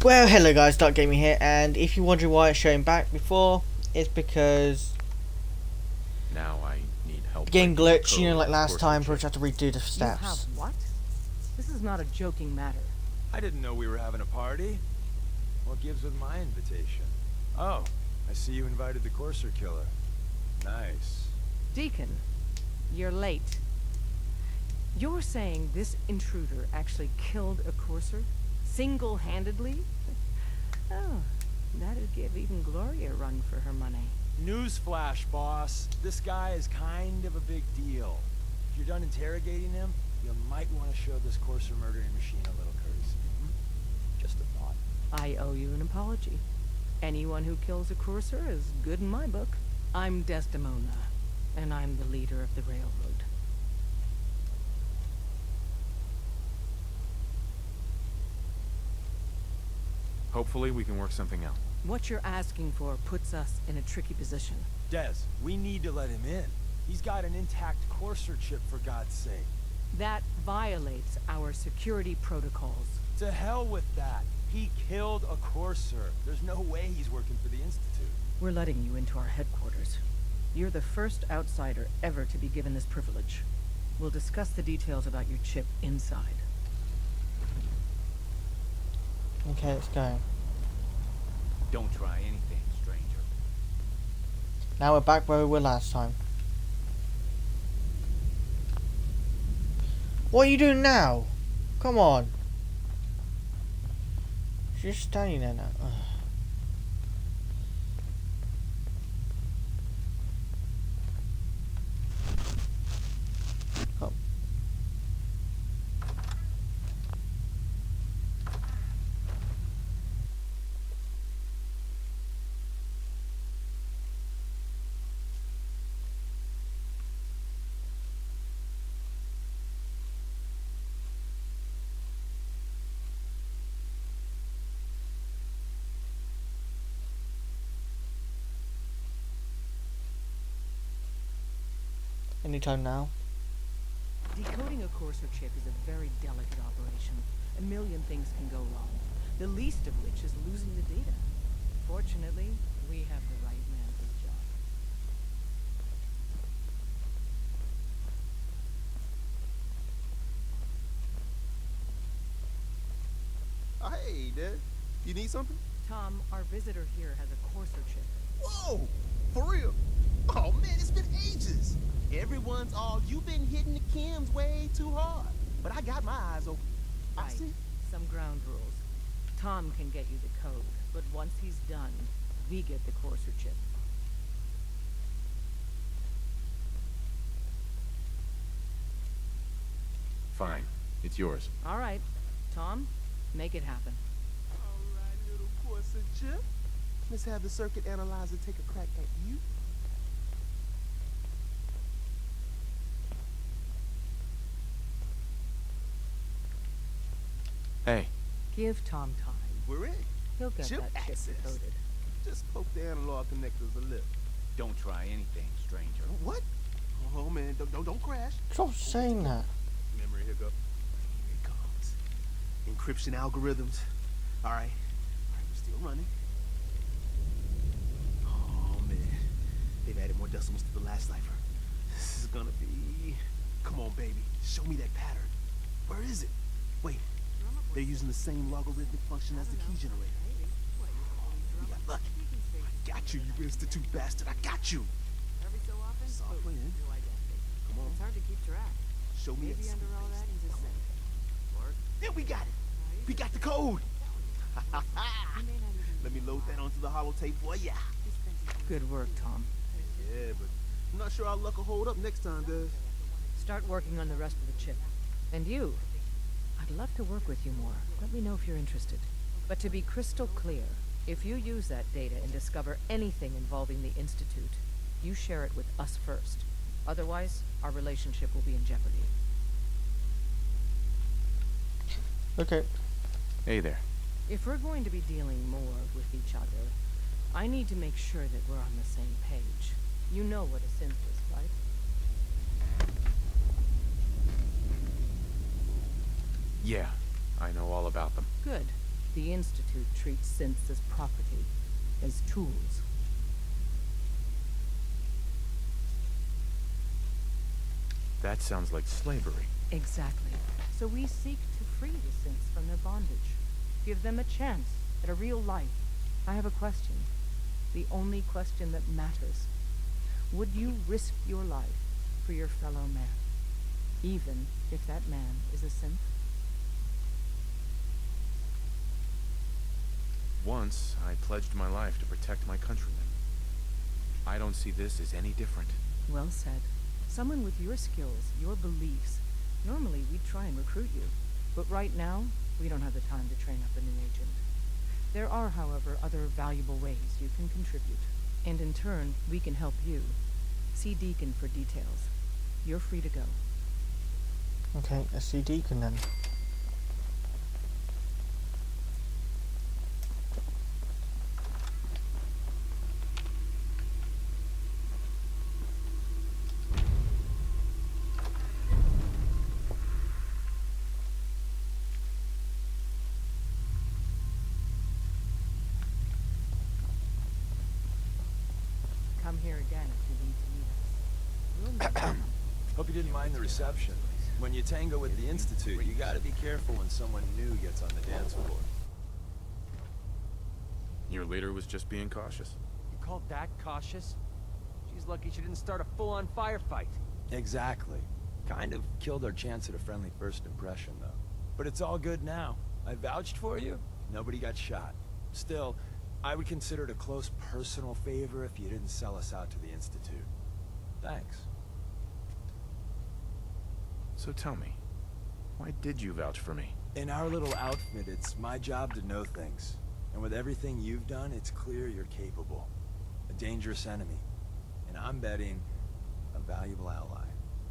Well, hello guys, Dark Gaming here, and if you're wondering why it's showing back before, it's because Now I need help. the game breaking the glitched, you know, code like of last course time, and so I had to redo the You have steps. what? This is not a joking matter. I didn't know we were having a party. What gives with my invitation? Oh, I see you invited the Courser Killer. Nice. Deacon, you're late. You're saying this intruder actually killed a courser? Single-handedly? Oh, that'd give even Gloria a run for her money. Newsflash, boss. This guy is kind of a big deal. If you're done interrogating him, you might want to show this Courser murdering machine a little courtesy. Just a thought. I owe you an apology. Anyone who kills a courser is good in my book. I'm Desdemona, and I'm the leader of the railroad. Hopefully we can work something out. What you're asking for puts us in a tricky position. Des, we need to let him in. He's got an intact Courser chip, for God's sake. That violates our security protocols. To hell with that. He killed a Courser. There's no way he's working for the Institute. We're letting you into our headquarters. You're the first outsider ever to be given this privilege. We'll discuss the details about your chip inside. Okay, let's go. Don't try anything, stranger. Now we're back where we were last time. What are you doing now? Come on. You're just standing there now. Ugh. Come. Anytime now. Decoding a courser chip is a very delicate operation. A million things can go wrong, the least of which is losing the data. Fortunately, we have the right man for the job. Hey, Dad. You need something? Tom, our visitor here has a courser chip. Whoa! For real? Oh, man, it's been ages. Everyone's all, you've been hitting the chems way too hard. But I got my eyes open. I Right. see. Some ground rules. Tom can get you the code, but once he's done, we get the courser chip. Fine. It's yours. All right. Tom, make it happen. All right, little Corsa chip. Let's have the circuit analyzer take a crack at you. Hey, Give Tom time. We're in. He'll get Chip that chip access. decoded. Just poke the analog connectors a little. Don't try anything, stranger. What? Oh, man, don't crash. Stop saying that. Memory hiccup. Here it comes. Encryption algorithms. All right, we're still running. Oh man, they've added more decimals to the last cipher. This is gonna be. Come on, baby, show me that pattern. Where is it? Wait, they're using the same logarithmic function as the key generator. We got lucky. I got you, you institute bastard. I got you. Every so often, Soft boom, plan. new identity. Come on, It's hard to keep track. show me Maybe that. under all that, he's a Come on. cynic. Or There we got it. We got the code. he may not even Let me load that onto the holotape for ya. be spending Good work, Tom. Yeah, but I'm not sure our luck will hold up next time, Des. Start working on the rest of the chip. And you, I'd love to work with you more. Let me know if you're interested. But to be crystal clear, if you use that data and discover anything involving the Institute, you share it with us first. Otherwise, our relationship will be in jeopardy. Okay. hey there. If we're going to be dealing more with each other, I need to make sure that we're on the same page. You know what a synth is, right? Yeah, I know all about them. Good. The Institute treats synths as property, as tools. That sounds like slavery. Exactly. So we seek to free the synths from their bondage. Give them a chance at a real life. I have a question. The only question that matters. Would you risk your life for your fellow man? Even if that man is a synth? Once, I pledged my life to protect my countrymen. I don't see this as any different. Well said. Someone with your skills, your beliefs. Normally, we'd try and recruit you. But right now, we don't have the time to train up a new agent. There are, however, other valuable ways you can contribute. And in turn, we can help you. See Deacon for details. You're free to go. Okay, let's see Deacon then. Come here again if you need to meet us. We'll meet you. Hope you didn't mind the reception. When you tango with the Institute, you gotta be careful when someone new gets on the dance floor. Your leader was just being cautious. You call that cautious? She's lucky she didn't start a full-on firefight. Exactly. Kind of killed our chance at a friendly first impression, though. But it's all good now. I vouched for you. Nobody got shot. Still, I would consider it a close personal favor if you didn't sell us out to the Institute. Thanks. So tell me, why did you vouch for me? In our little outfit, it's my job to know things. And with everything you've done, it's clear you're capable. A dangerous enemy. And I'm betting, a valuable ally.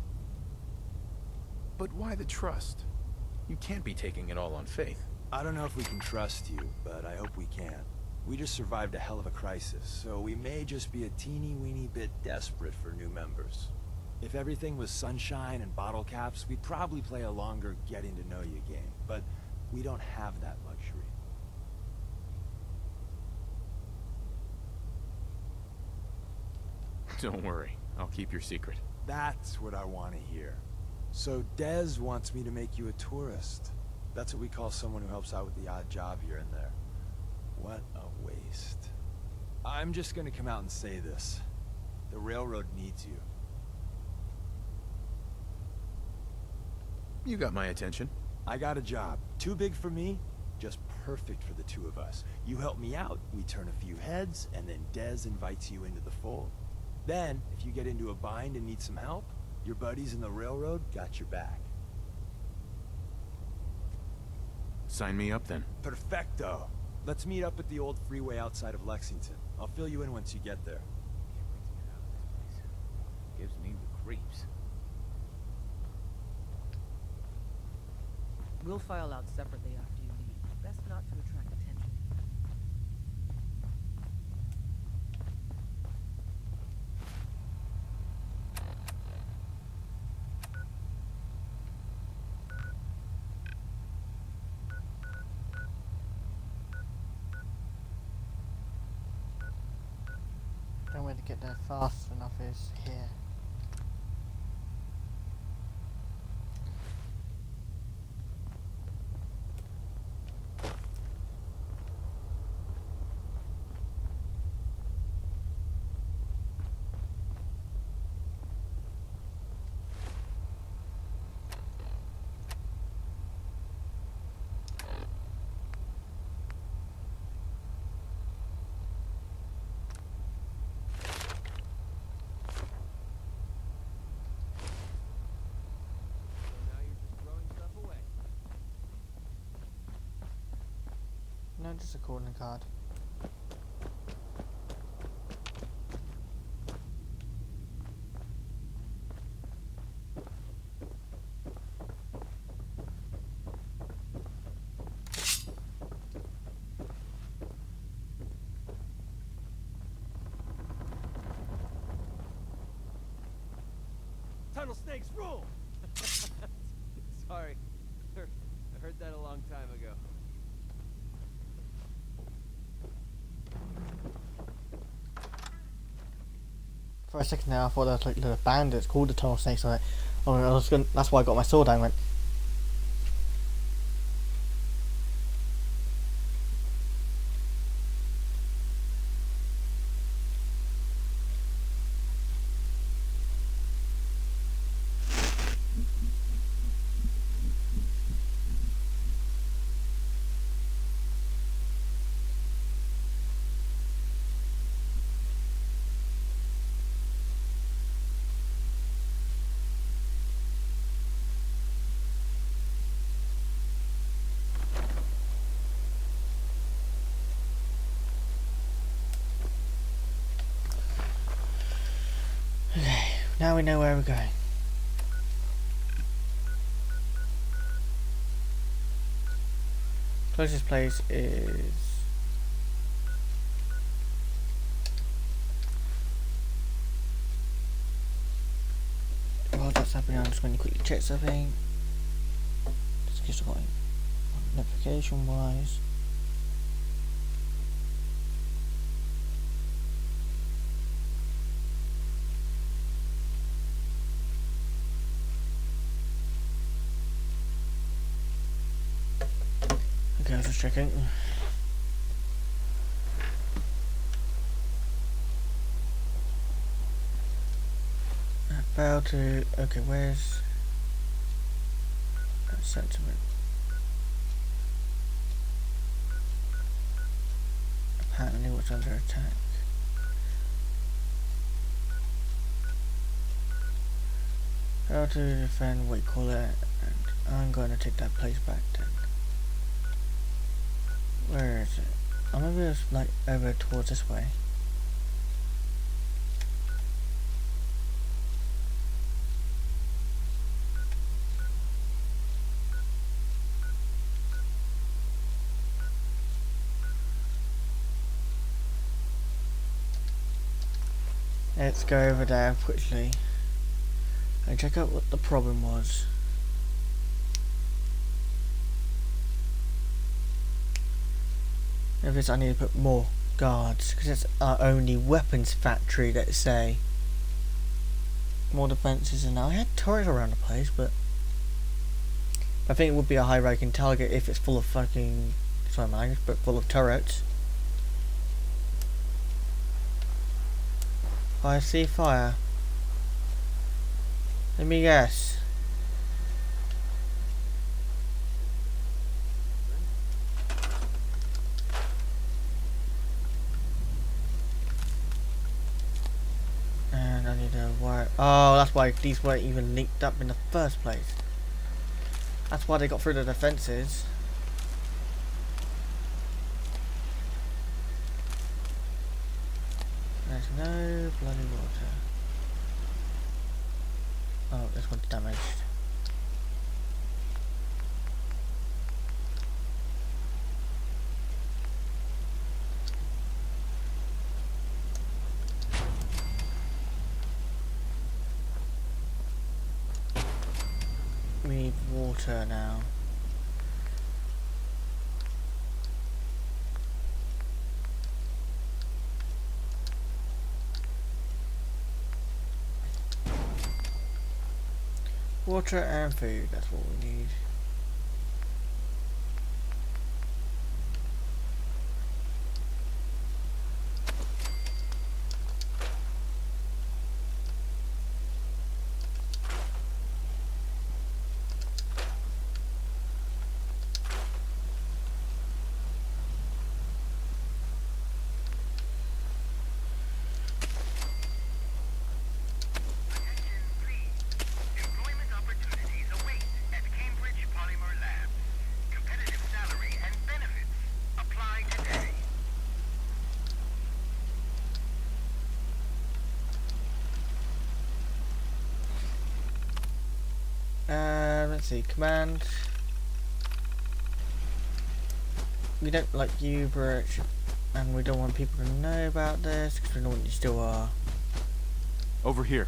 But why the trust? You can't be taking it all on faith. I don't know if we can trust you, but I hope we can. We just survived a hell of a crisis, so we may just be a teeny-weeny bit desperate for new members. If everything was sunshine and bottle caps, we'd probably play a longer getting-to-know-you game, but we don't have that luxury. Don't worry, I'll keep your secret. That's what I want to hear. So Dez wants me to make you a tourist. That's what we call someone who helps out with the odd job here and there. What a waste. I'm just gonna come out and say this. The railroad needs you. You got my attention. I got a job. Too big for me, just perfect for the two of us. You help me out, we turn a few heads, and then Dez invites you into the fold. Then, if you get into a bind and need some help, your buddies in the railroad got your back. Sign me up then. Perfecto. Let's meet up at the old freeway outside of Lexington. I'll fill you in once you get there. Gives me the creeps. We'll file out separately after you leave. Best not to attract attention. The only way to get there fast enough is here. So now you're just throwing stuff away. No, just a calling card. Tunnel snakes rule! Sorry. I heard that a long time ago. For a second now, I thought there was like little bandits called the tunnel snakes on it. Oh, I was gonna, that's why I got my sword out and went. Okay, now we know where we're going. Closest place is while that's happening, I'm just going to quickly check something. Just in case I've got notification wise. Okay, I was just checking. About to. Okay, where's that sentiment? Apparently, what's under attack? How to defend what you call it, and I'm going to take that place back then. Where is it? I maybe it's like over towards this way. Let's go over there quickly and check out what the problem was. If it's, I need to put more guards because it's our only weapons factory. Let's say more defenses, and I had turrets around the place, but I think it would be a high-ranking target if it's full of fucking mines, but full of turrets. I see fire. Let me guess. And I need a wire. Oh, that's why these weren't even linked up in the first place. That's why they got through the defenses. There's no bloody water. Oh, this one's damaged. We need water now. Water and food, that's what we need. Let's see, command. We don't like you, Birch, and we don't want people to know about this because we know what you still are. Over here.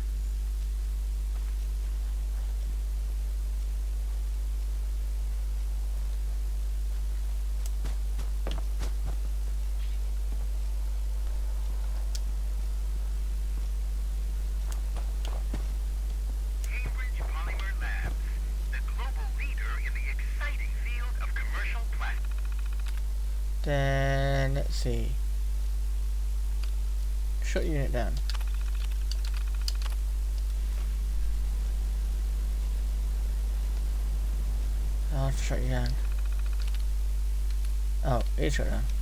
Then let's see. Shut unit down. I'll have to shut you down. Oh, it's shut down.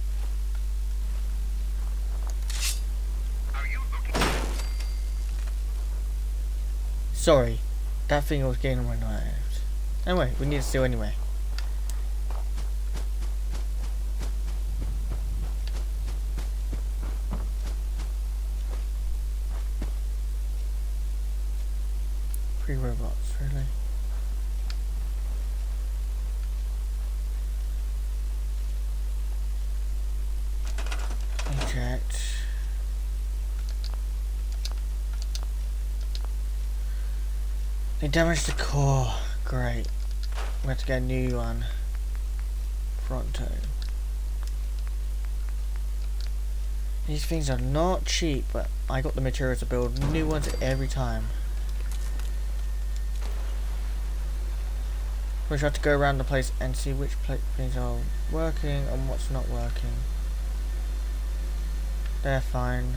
Sorry, that thing was getting on my nerves. Anyway, we need to steal anyway. Three robots, really? Eject. They damaged the core. Great. We have to get a new one. Fronto. These things are not cheap, but I got the materials to build new ones every time. We should have to go around the place and see which things are working and what's not working. They're fine.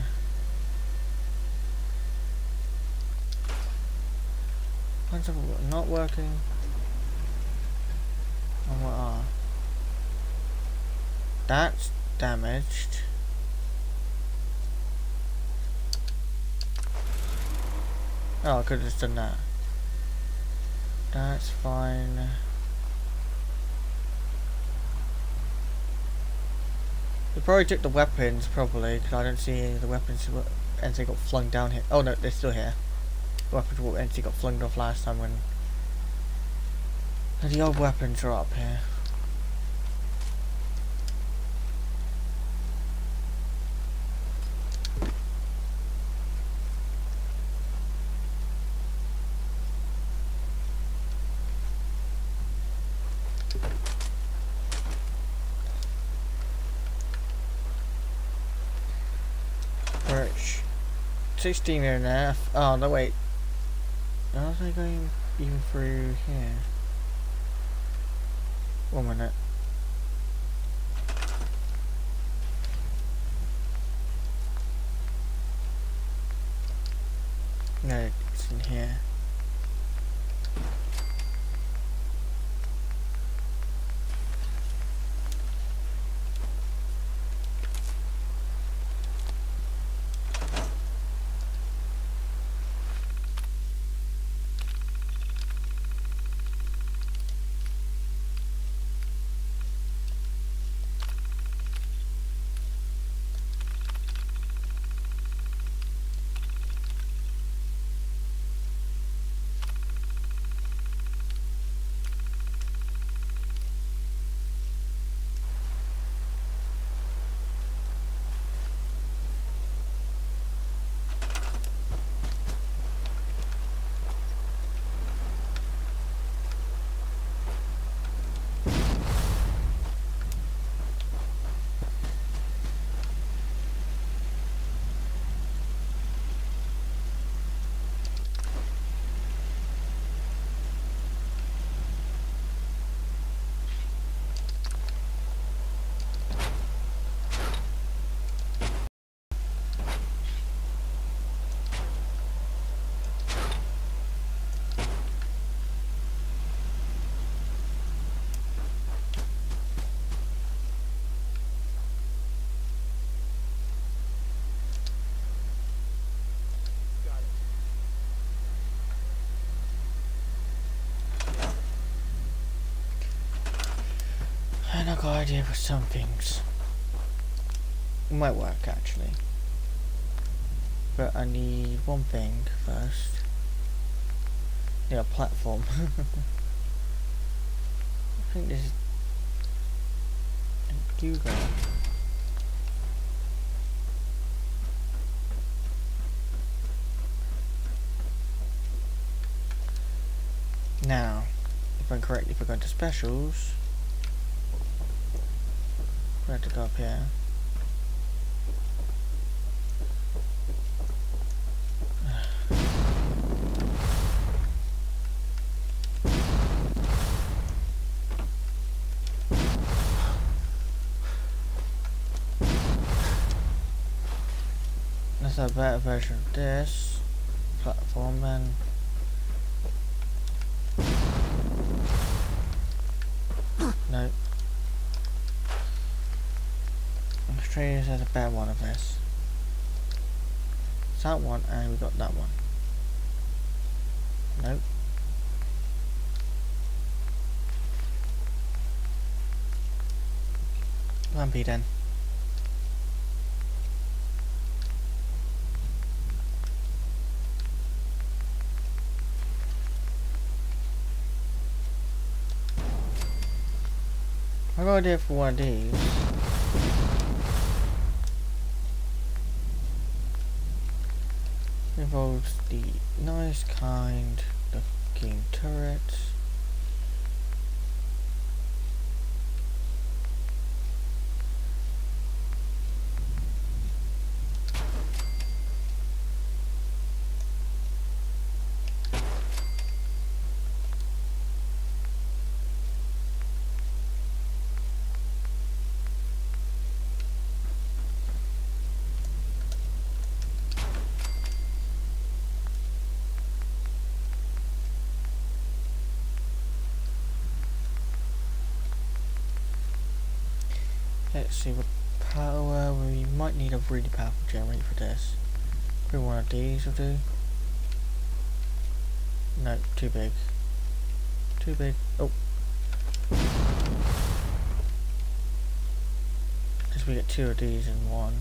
Ones are not working. And what are? That's damaged. Oh, I could have just done that. That's fine. They probably took the weapons, probably, because I don't see any of the weapons and they got flung down here. Oh no, they're still here. The weapons and got flung off last time when the old weapons are up here. Right, 16 and a half. Oh no, wait. Are they going even through here? 1 minute. No, it's in here. I've got an idea for some things. It might work actually. But I need one thing first. Yeah, a platform. I think this is you go. Now, if I'm correct, if I go to specials, we have to go up here. There's a better version of this platform then. No. Australia's has a better one of this. It's that one, and we got that one. Nope. Lampy then. I got an idea for one of these. Involves the nice kind looking turrets. Let's see what power. We might need a really powerful generator for this. Maybe one of these will do. No, too big. Too big. Oh. Because we get two of these in one.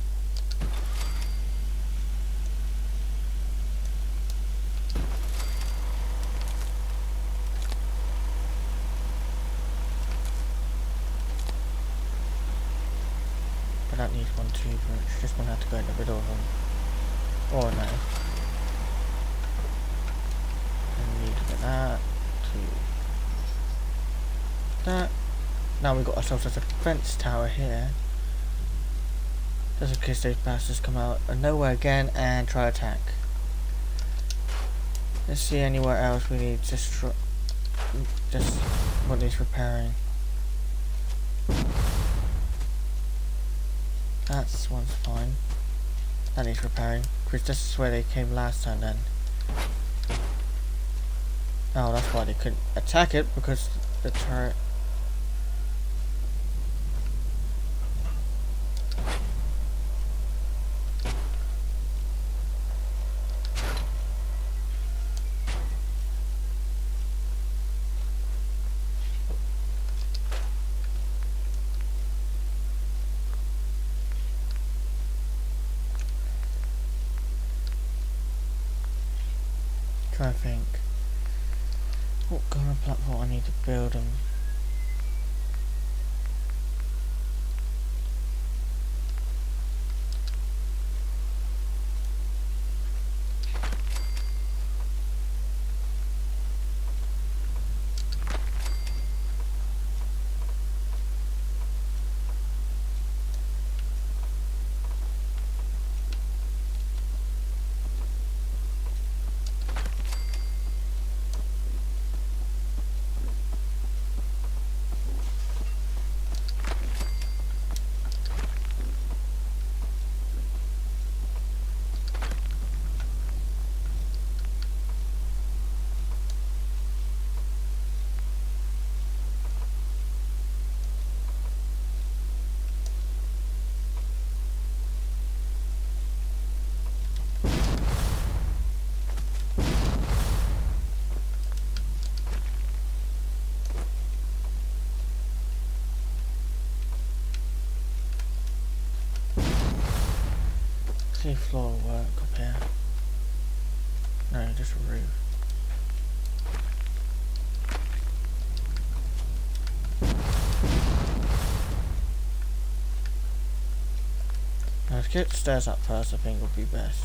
That needs one too, but it's just gonna have to go in the middle of them. Or no. And we need to get that to that. Now we've got ourselves a defense tower here. Just in case those bastards come out of nowhere again and try to attack. Let's see anywhere else we need just what needs repairing. That's one's fine. That needs repairing. Because this is where they came last time then. Oh, that's why they couldn't attack it, because the turret. Try to think what kind of platform I need to build them. See if floor will work up here. No, just a roof. Now let's get the stairs up first, I think would be best.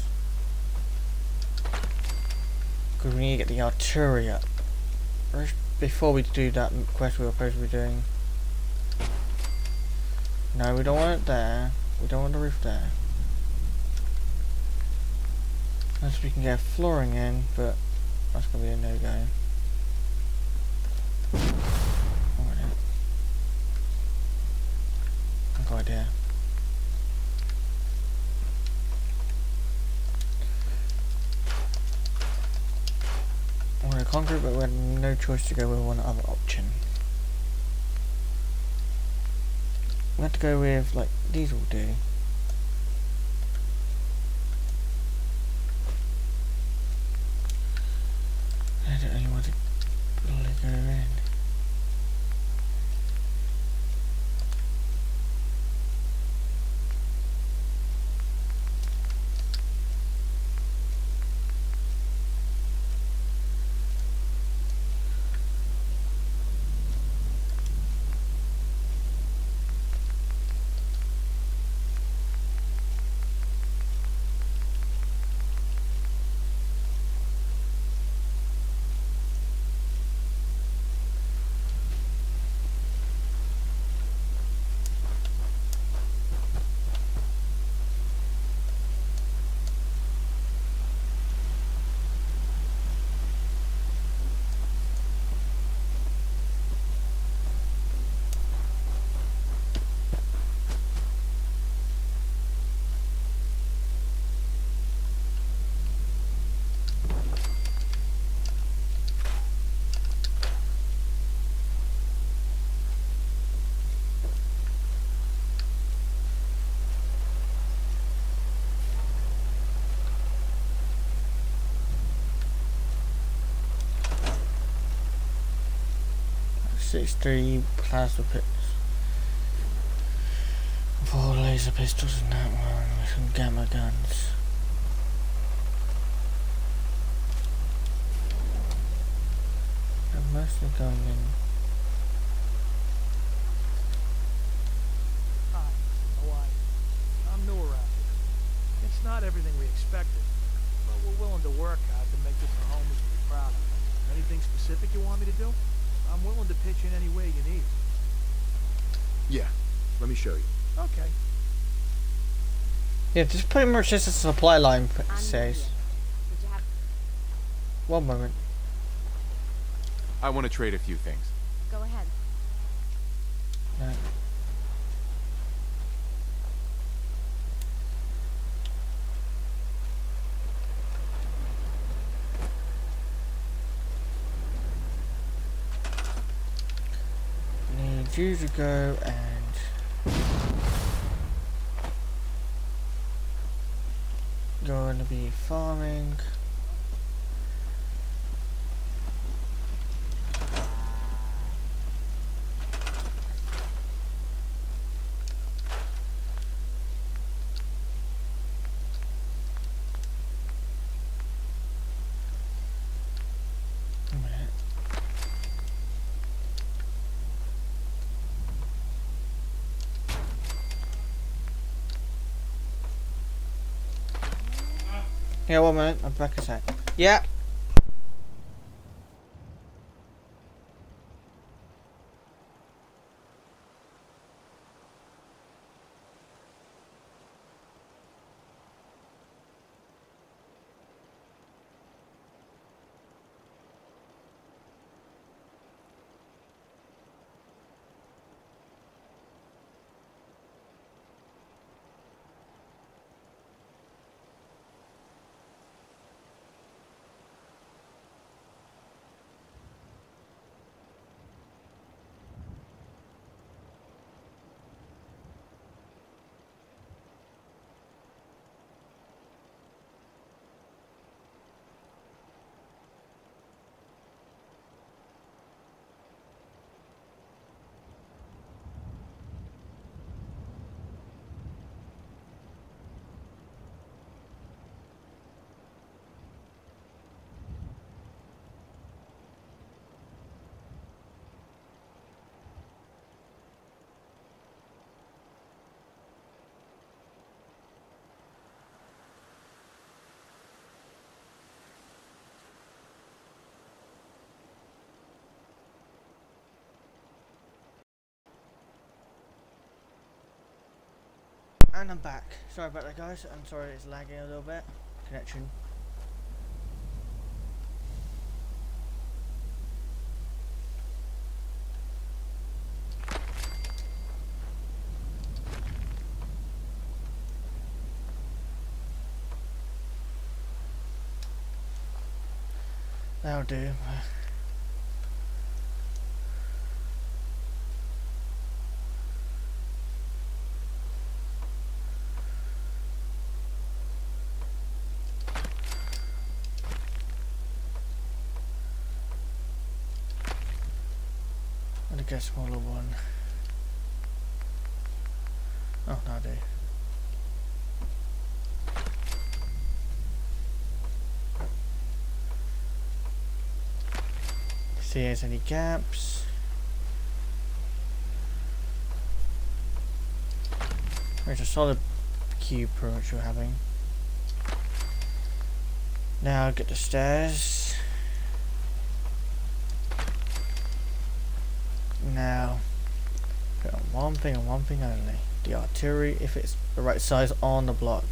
Because we need to get the artillery up. Before we do that quest we were supposed to be doing. No, we don't want it there. We don't want the roof there. Unless we can get flooring in, but that's gonna be a no-go. I've got an idea. concrete, but we had no choice to go with one other option. We had to go with, like, these will do. I don't really want to really go in. Three plasma pits, 4 laser pistols in that one with some gamma guns. I'm mostly going in. Hi, how are you? I'm new around here. It's not everything we expected, but we're willing to work hard to make this a home we can be proud of. Anything specific you want me to do? I'm willing to pitch in any way you need. Yeah, let me show you. Okay. Yeah, this is pretty much just a supply line says. Did you have... One moment. I want to trade a few things. Go ahead. No. Need you to go and going to be farming. Yeah, 1 minute, I'm back a sec. Yeah. And I'm back. Sorry about that, guys. I'm sorry it's lagging a little bit. Connection. That'll do. And I guess smaller one. Oh, that'll do. See if there's any gaps. There's a solid cube approach we're having. Now get the stairs. Now put on one thing and one thing only. The artillery, if it's the right size on the block.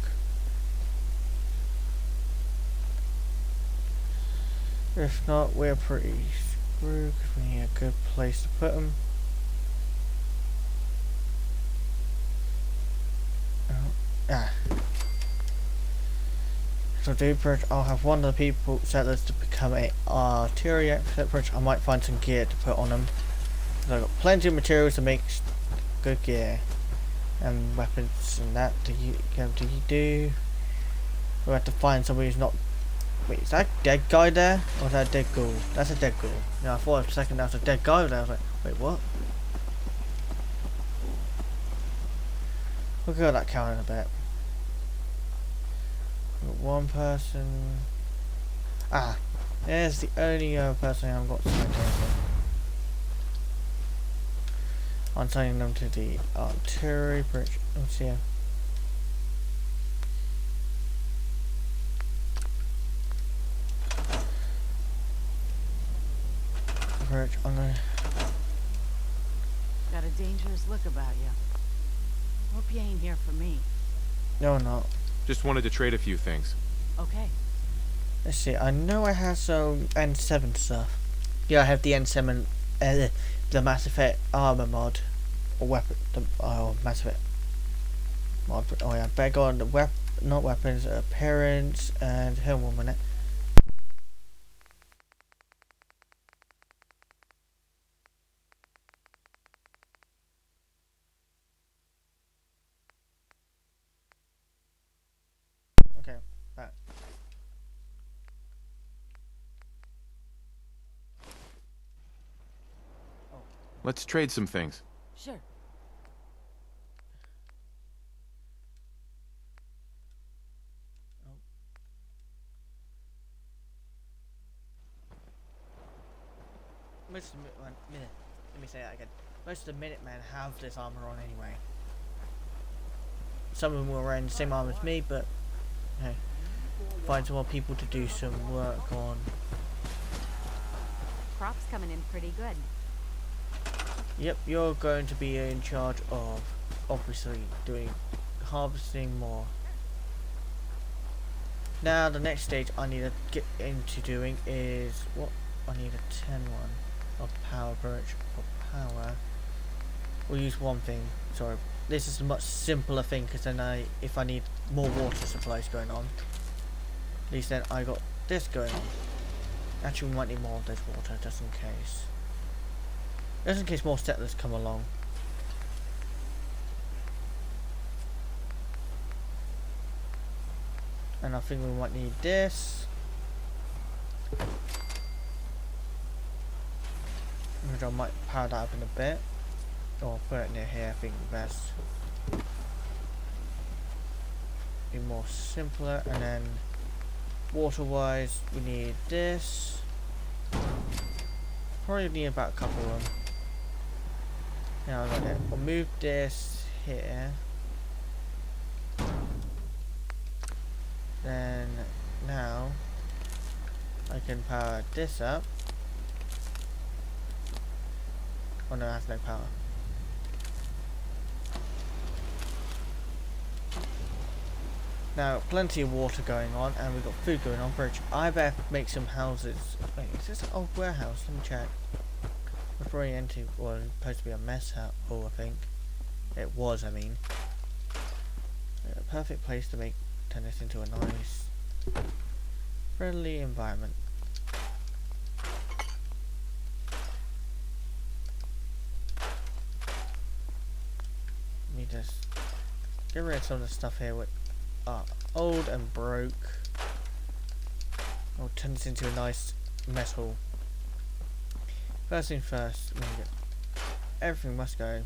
If not, we're pretty screwed because we need a good place to put them. So do approach, I'll have one of the people settlers to become a artillery approach. I might find some gear to put on them. So I've got plenty of materials to make good gear and weapons and that. Do you we'll have to find somebody who's not. Wait, is that a dead guy there? Or is that a dead ghoul? That's a dead ghoul. Yeah, I thought for a second that was a dead guy there. I was like, wait, what? We'll go that count in a bit. We've got one person. Ah, there's the only other person I haven't got simultaneously. I'm sending them to the artillery bridge. Let's see. I'm gonna. Got a dangerous look about you. Hope you ain't here for me. No, not. Just wanted to trade a few things. Okay. Let's see. I know I have some N7 stuff. Yeah, I have the N7, the Mass Effect armor mod, or weapon. Mass Effect mod. Oh yeah, back on the not weapons, appearance, and home 1 minute. Okay, back. Let's trade some things. Sure. Most of the let me say that again. Most of the Minutemen have this armor on anyway. Some of them were wearing the same armor as me, but hey, find some more people to do some work on. Crop's coming in pretty good. Yep, you're going to be in charge of obviously doing harvesting more. Now the next stage I need to get into doing is what I need a 10 one of power bridge for power. We'll use one thing. Sorry, this is a much simpler thing because then if I need more water supplies going on, at least then I got this going on. Actually, we might need more of this water just in case. Just in case more settlers come along. And I think we might need this. Which I might power that up in a bit. Or put it near here, I think the best. Be more simpler. And then water wise, we need this. Probably need about a couple of them. Now we'll move this here. Then now I can power this up. Oh no, that's no power. Now plenty of water going on, and we've got food going on. Bridge. I better make some houses. Wait, is this an old warehouse? Let me check. It's probably empty. Well, it's supposed to be a mess hall, I think. It was, I mean. A perfect place to turn this into a nice, friendly environment. me just get rid of some of the stuff here which are old and broke. I'll turn this into a nice metal. First thing first, everything must go.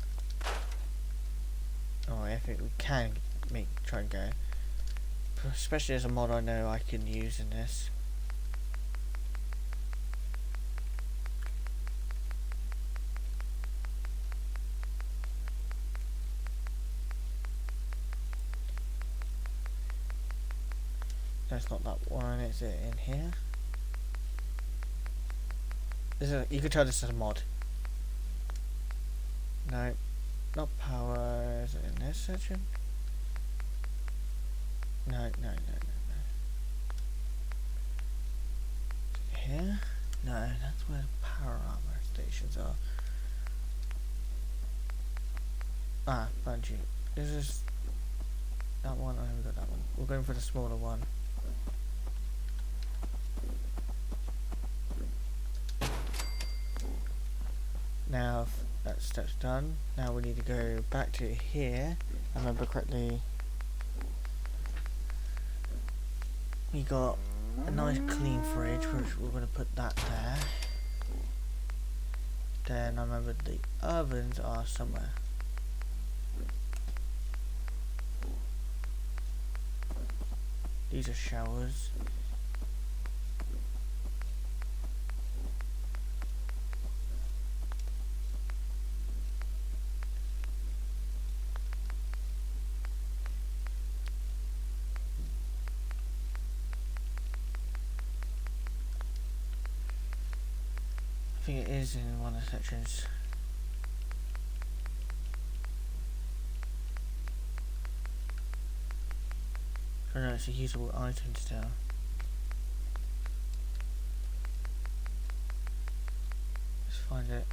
Oh, everything we can try and go. Especially as a mod I know I can use in this. That's not that one, is it in here? You could tell this is a mod. No, not power. Is it in this section? No. Here? No, that's where the power armor stations are. Ah, Bungie. This is that one. Oh, we got that one. We're going for the smaller one. Now that step's done, now we need to go back to here. If I remember correctly, we got a nice clean fridge, which we're going to put that there. Then I remember the ovens are somewhere. These are showers. I think it is in one of the sections. I don't know, it's a usable item still. Let's find it.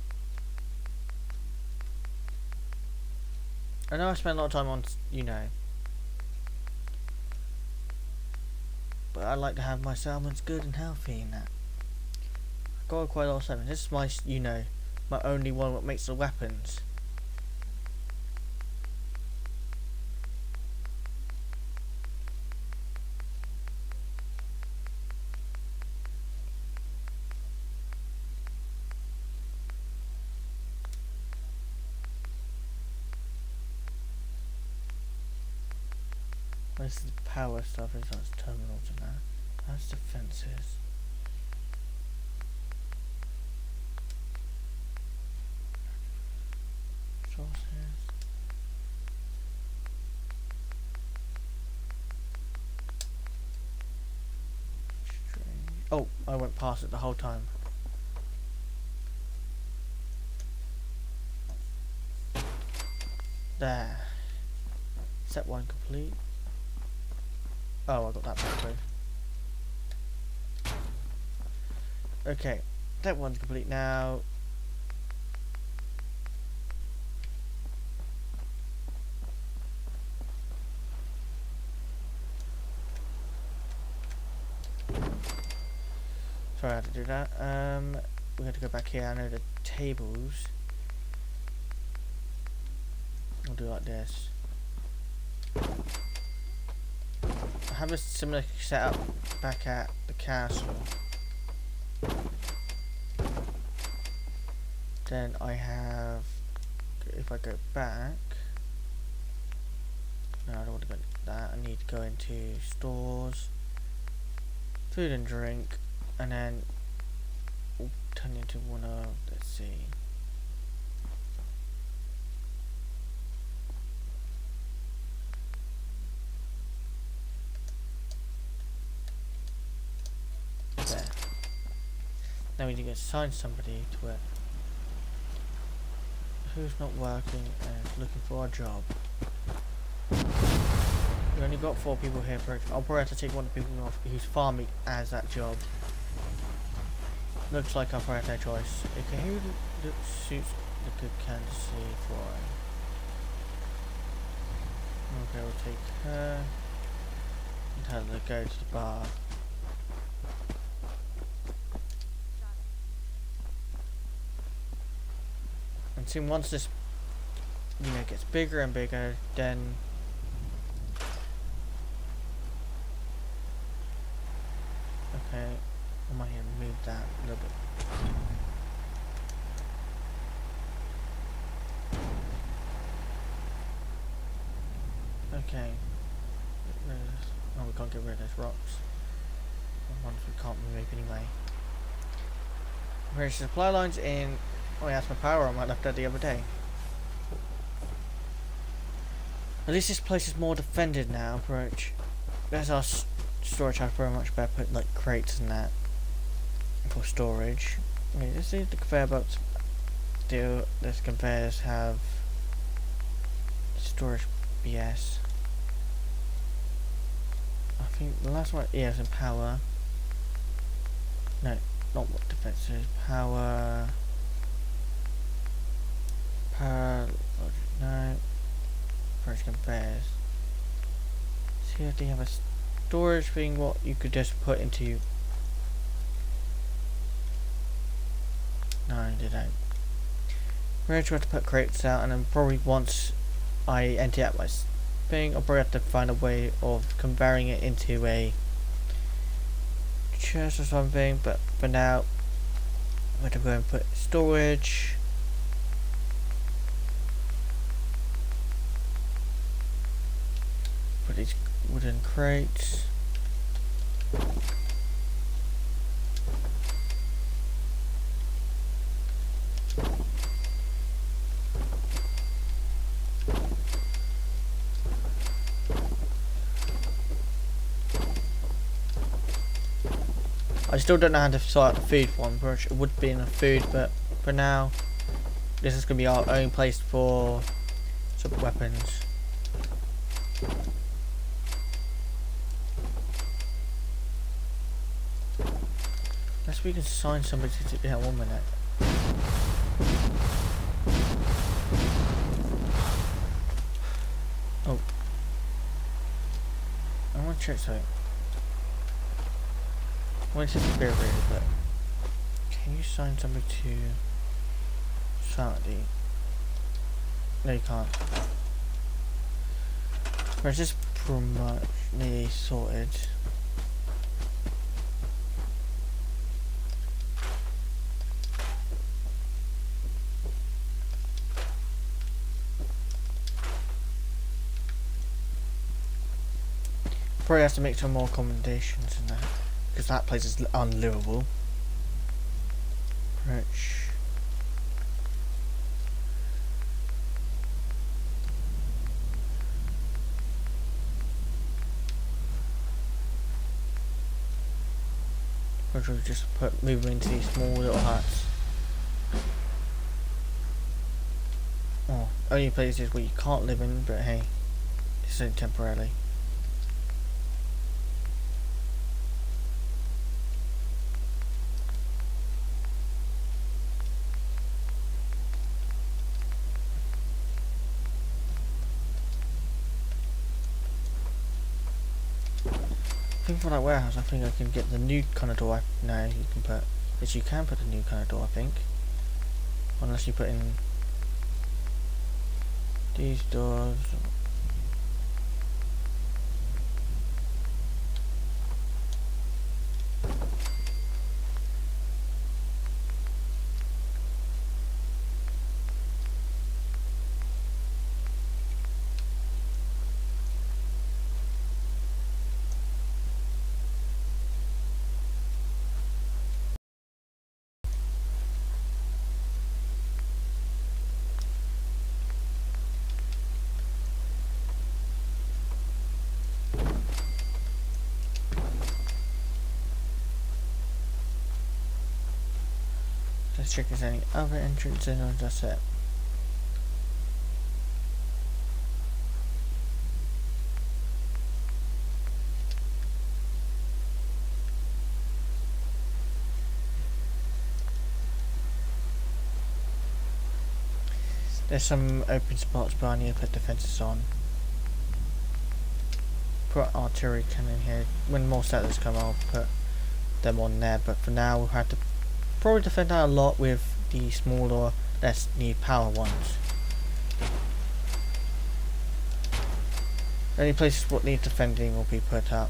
I know I spent a lot of time on, you know, but I like to have my salmons good and healthy in that. Got quite a lot of salmon. This is my, you know, my only one that makes the weapons. This is the power stuff, is that's terminals and that. That's defenses. Sources. Strange. Oh, I went past it the whole time. There. Set one complete. Oh, I got that back through. Okay, that one's complete now. Sorry, I had to do that. We have to go back here. I know the tables. I'll do it like this. I have a similar setup back at the castle. Then I have, if I go back, no, I don't want to go into that. I need to go into stores, food and drink, and then we'll turn into one of, let's see. There. Now we need to assign somebody to it. Who's not working and is looking for a job. We only got 4 people here per. I'll probably have to take one of the people off who's farming as that job. Looks like I'll probably have no choice. Okay, who suits the good candidacy for? Okay, we'll take her and tell her to go to the bar. And soon once this you know, gets bigger and bigger, then okay, I might have moved that a little bit. Okay. Oh, we can't get rid of those rocks. The ones we can't remove anyway. Where's the supply lines in? Oh, yeah, that's my power arm I left there the other day. At least this place is more defended now, approach. There's our storage house, very much better put like crates and that for storage. Okay, let's see if the conveyor belts do. This conveyors have storage BS. I think the last one, yeah, is in power. No, not what defense is. Power. No. Storage conveyors. See if they have a storage thing, what you could just put into. No, they don't. We're going to try to put crates out, and then probably once I empty out my thing, I'll probably have to find a way of converting it into a chest or something, but for now I'm going to go and put storage. Put these wooden crates. I still don't know how to sort out the food one, which it would be in the food, but for now, this is going to be our own place for some weapons. Unless we can sign somebody to do that 1 minute. Oh. I want to check something. Well, it's just very weird, but can you sign somebody to Saturday? No, you can't. But it's just pretty much nearly sorted. Probably have to make some more accommodations in that. Because that place is unlivable. Rich. Or should we just move them into these small little huts? Oh, only places where you can't live in, but hey, it's only temporarily. I think for that warehouse, I think I can get the new kind of door. No, you can put. Yes, you can put a new kind of door, I think. Unless you put in these doors. Let's check if there's any other entrances or just it. There's some open spots, but I need to put defences on. Put artillery cannon here. When more settlers come, I'll put them on there. But for now, we'll have to probably defend out a lot with the smaller, less need power ones. Any places what need defending will be put up.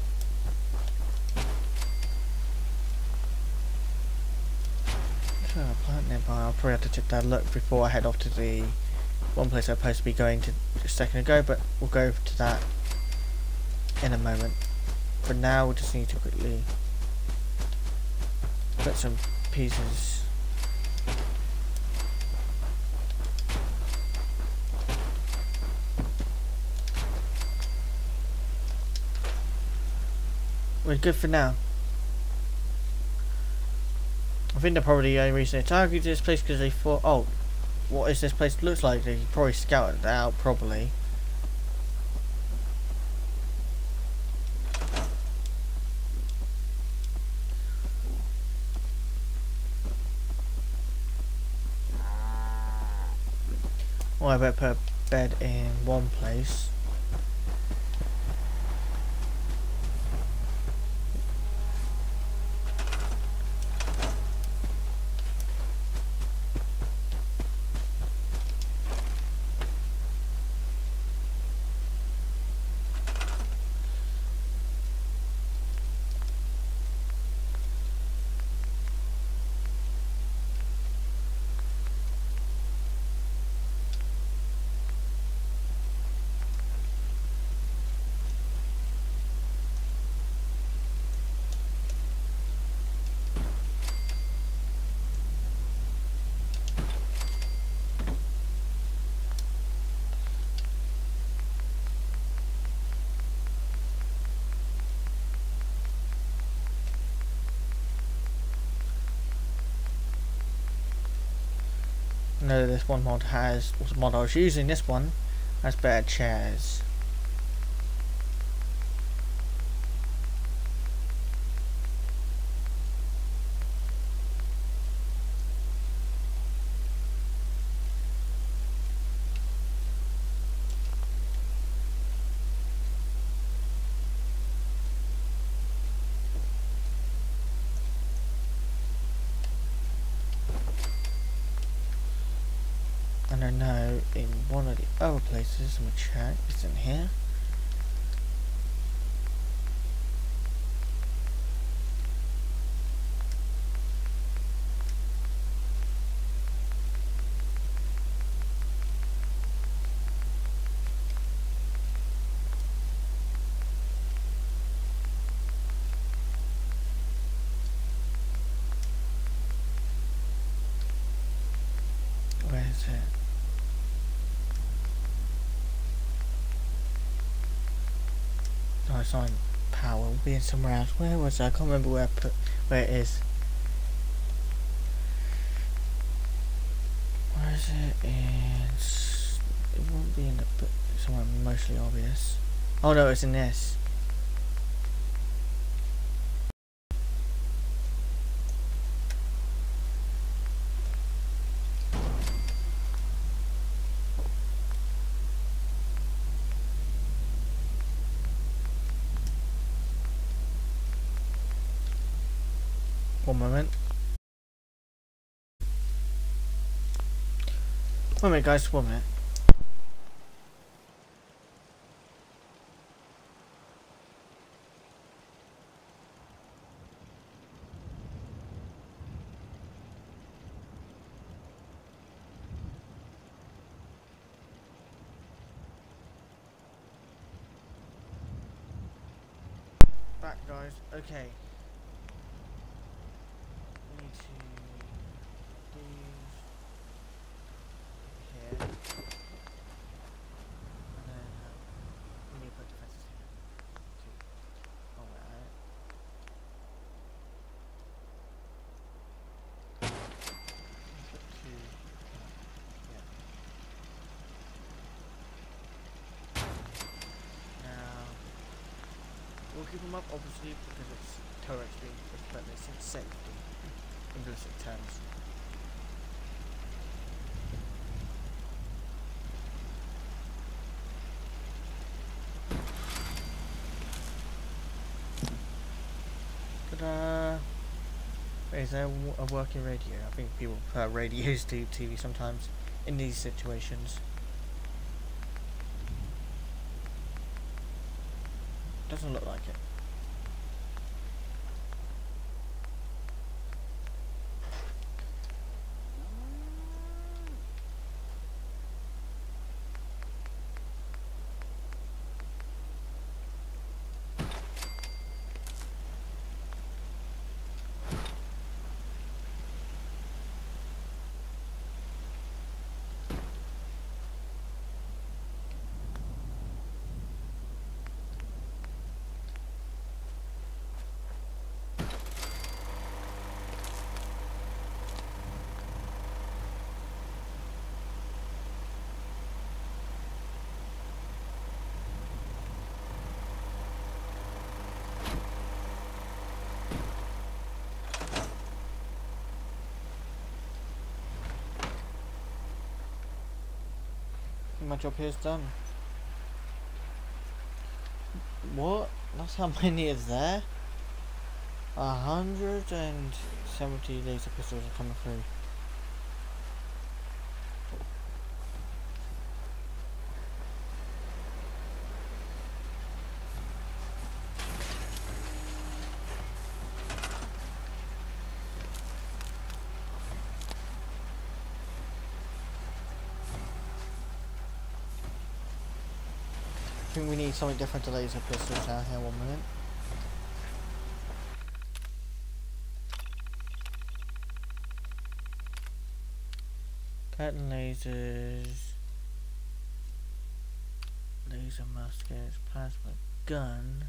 There's a plant nearby. I'll probably have to take that look before I head off to the one place I'm supposed to be going to a second ago, but we'll go to that in a moment. For now, we just need to quickly put some pieces. We're good for now. I think they're probably the only reason they targeted this place because they thought, oh, what is this place looks like? They probably scouted it out, probably. Well, I better put a bed in one place. No, this one mod has, or the mod I was using, this one has better chairs. And I know in one of the other places, I'm gonna check, it's in here. Where is it? No, it's not in power. It'll be in somewhere else. Where was it? I can't remember where it is. Where is it? It won't be in the somewhere mostly obvious. Oh no, it's in this. One moment. One minute, guys. 1 minute. Back, guys. Okay. Need to leave here, and then we need to put defenses here. Alright. Put two. Yeah. Now we'll keep them up, obviously, because it's turrets being but it's in safety. In ballistic terms. Ta-da! Is there a working radio? I think people prefer radios to TV sometimes in these situations. Doesn't look like it. My job here is done. What? That's how many is there? 170 laser pistols are coming through. I think we need something different to laser pistols down here. 1 minute. Curtain lasers, laser muskets, plasma gun.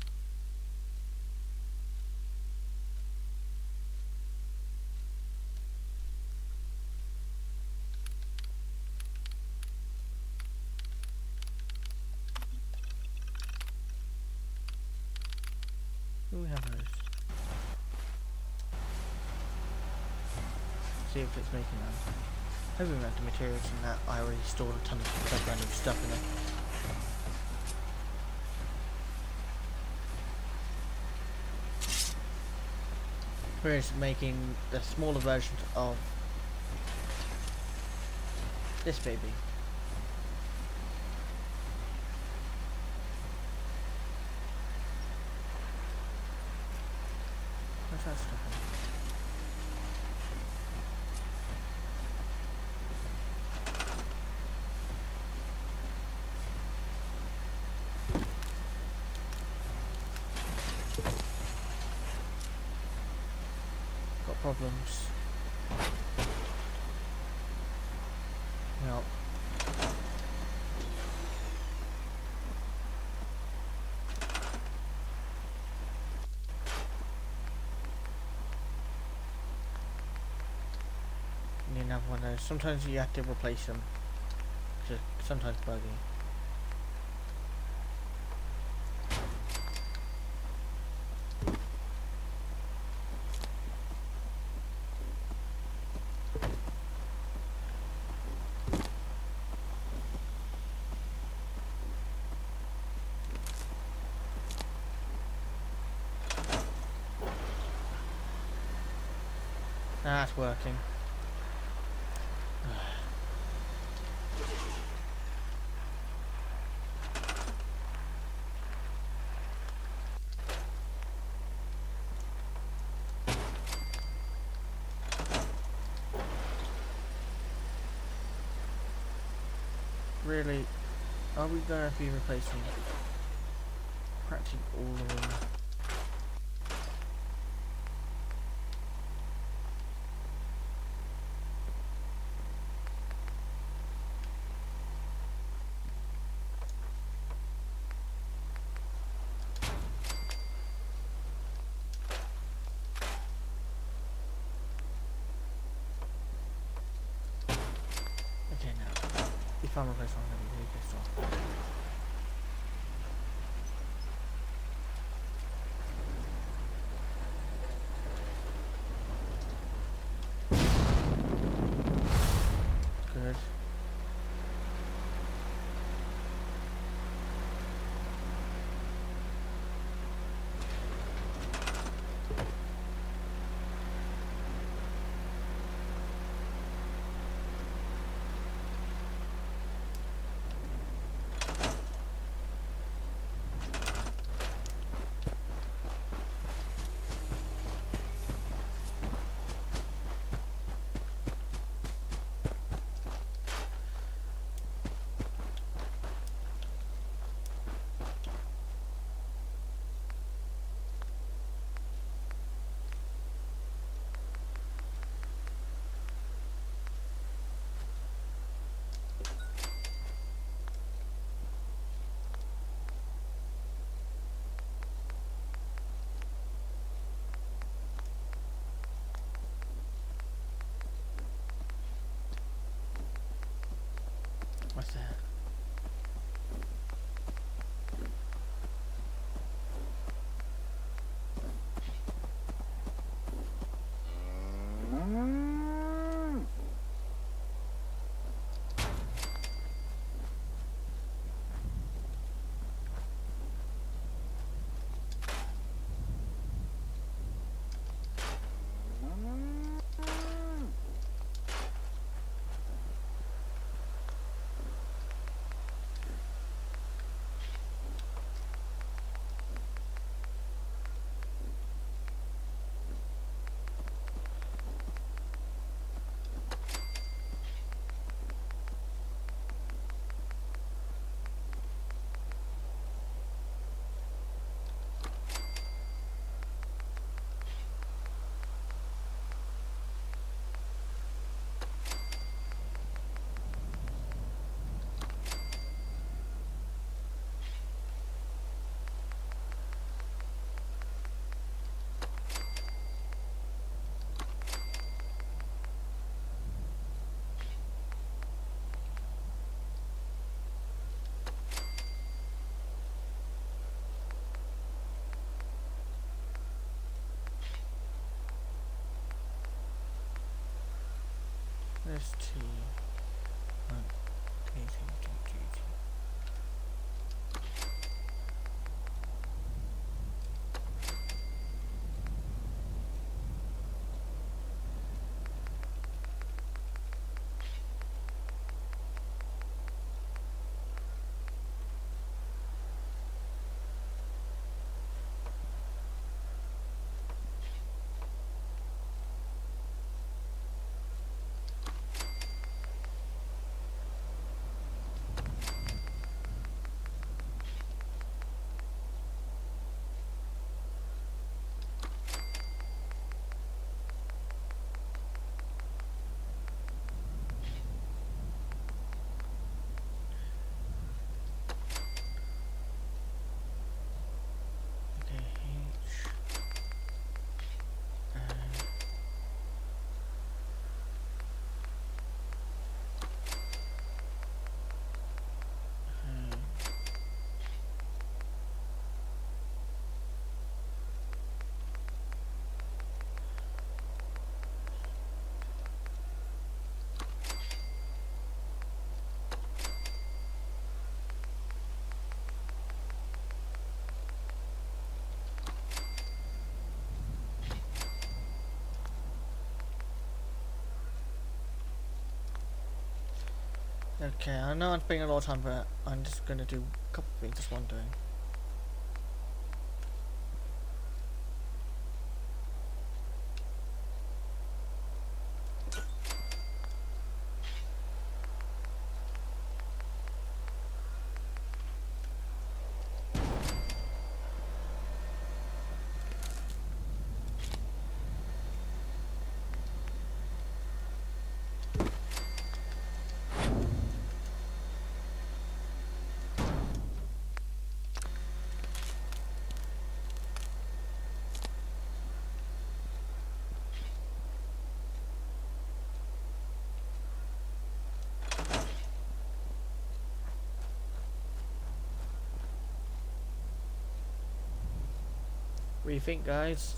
Do we have those? See if it's making them. Hoping that the materials in that I already stored a ton of random stuff in it. We're just making the smaller versions of this baby. Where's that stuff in? Problems. Well. Need another one of those. Sometimes you have to replace them. Just sometimes buggy. That's working. Really, are we going to be replacing practically all of them? Okay, now, if I'm replacing, I'm going to be really pissed off. Good. What's that? There's T. Okay, I know I'm spending a lot of time, but I'm just gonna do a couple of things, just one doing. What do you think, guys?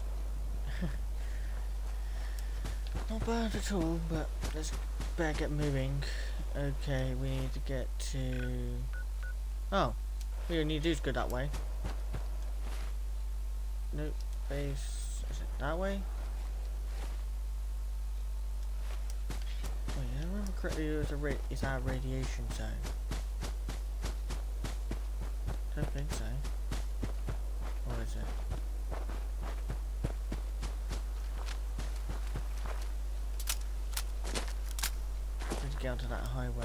Not bad at all, but let's better get moving. Okay, we need to get to... Oh, we don't need to go that way. Nope, base... Is it that way? Wait, I remember correctly, it's our radiation zone. Don't think so. Or is it? Get onto that highway.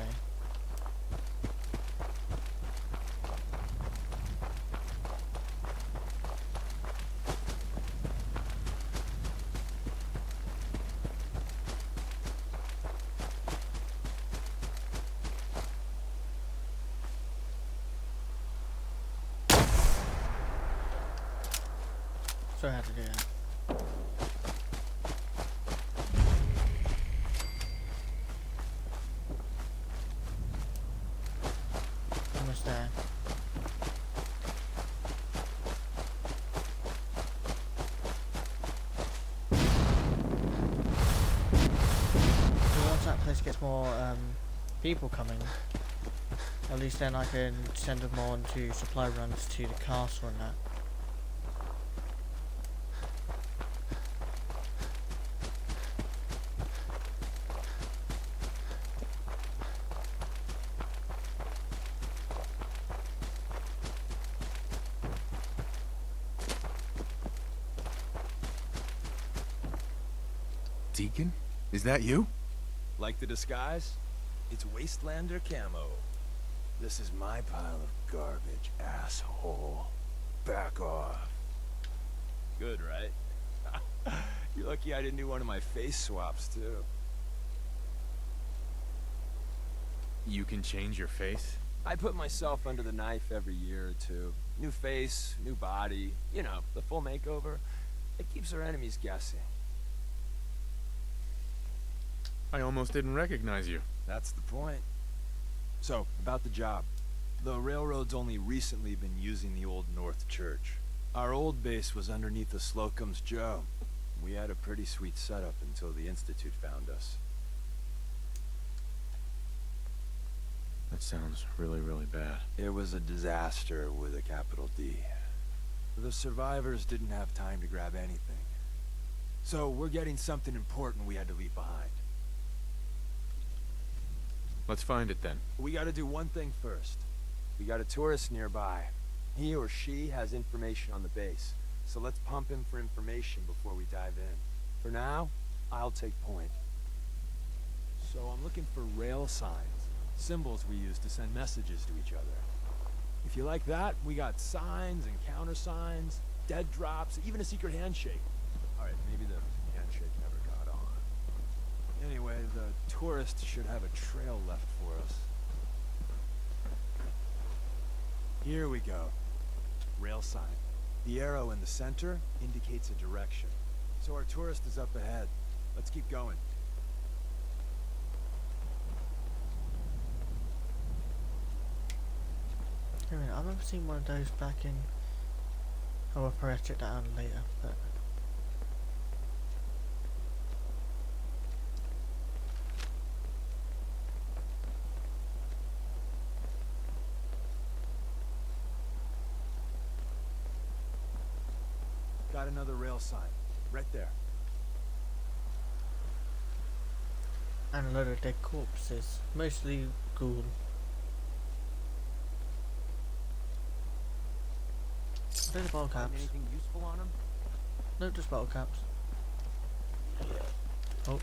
So I had to do that. there. So once that place gets more people coming, at least then I can send them on to supply runs to the castle and that. Deacon? Is that you? Like the disguise? It's Wastelander camo. This is my pile of garbage, asshole. Back off. Good, right? You're lucky I didn't do one of my face swaps, too. You can change your face? I put myself under the knife every year or two. New face, new body, you know, the full makeover. It keeps our enemies guessing. I almost didn't recognize you. That's the point. So, about the job. The railroad's only recently been using the Old North Church. Our old base was underneath the Slocum's Joe. We had a pretty sweet setup until the Institute found us. That sounds really, really bad. It was a disaster with a capital D. The survivors didn't have time to grab anything. So, we're getting something important we had to leave behind. Let's find it then. We gotta do one thing first. We got a tourist nearby. He or she has information on the base, so let's pump him for information before we dive in. For now, I'll take point. So I'm looking for rail signs, symbols we use to send messages to each other. If you like that, we got signs and countersigns, dead drops, even a secret handshake. Alright, maybe the handshake never got on. Anyway, the tourist should have a trail left for us. Here we go. Rail sign. The arrow in the center indicates a direction. So our tourist is up ahead. Let's keep going. I mean, I remember seeing one of those back in... Oh, I'll probably check that out later, but... Got another rail sign. Right there. And a load of dead corpses. Mostly ghoul. Are those bottle caps? Anything useful on him? No, just bottle caps. Oh.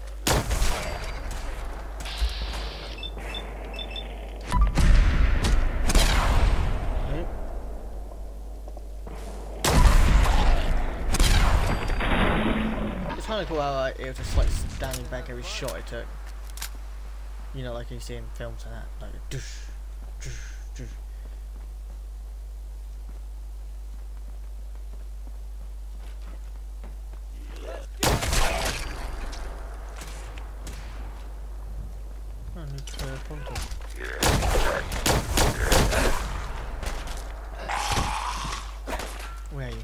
Nope. It's kind of cool how like, it was just like standing back every shot it took. You know, like you see in films and that, like doosh, doosh, doosh. Oh, I need to ponto. Where are you?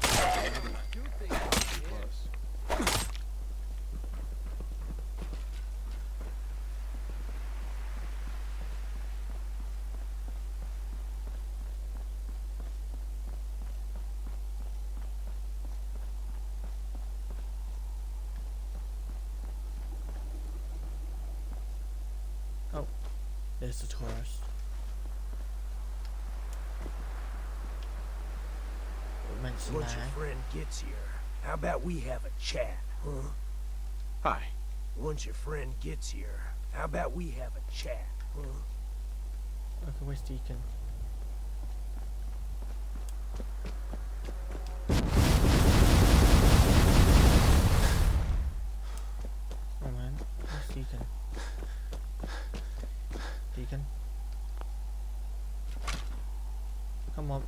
Oh, there's the tourist. Once your friend gets here, how about we have a chat, huh? Hi. Once your friend gets here, how about we have a chat, huh? Okay, where's Deacon? Oh man, where's Deacon? Deacon? Come on.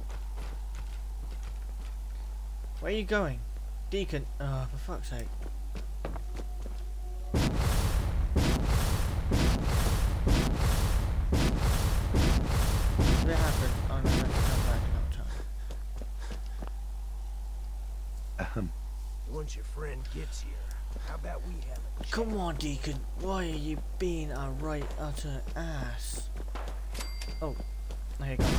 Where are you going? Deacon! Oh, for fuck's sake. Where happened? Oh no, that's come back another time. Once your friend gets here, how about we have a chat? Come on, Deacon. Why are you being a right utter ass? Oh, there you go.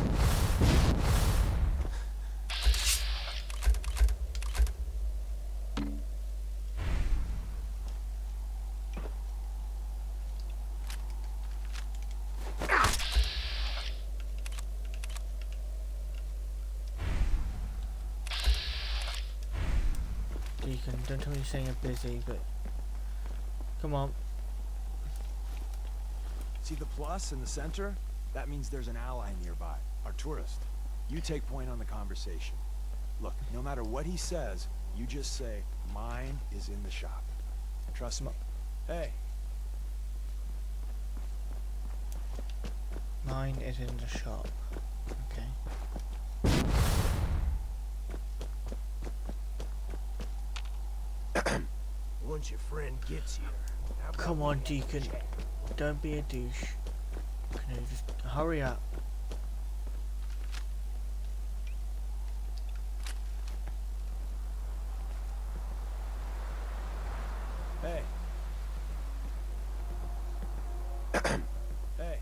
Deacon, don't tell me you're saying you're busy, but come on. See the plus in the center? That means there's an ally nearby, our tourist. You take point on the conversation. Look, no matter what he says, you just say, mine is in the shop. Trust me. Hey. Mine is in the shop. Okay. Once your friend gets here, how about Come we on, have a Deacon. chat? Don't be a douche. Can you just hurry up? Hey. Hey.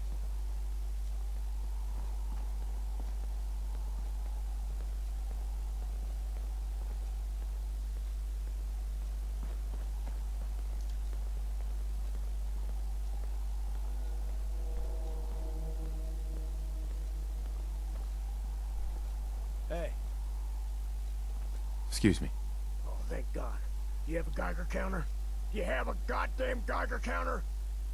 Hey. Excuse me. Oh, thank God. You have a Geiger counter? You have a goddamn Geiger counter?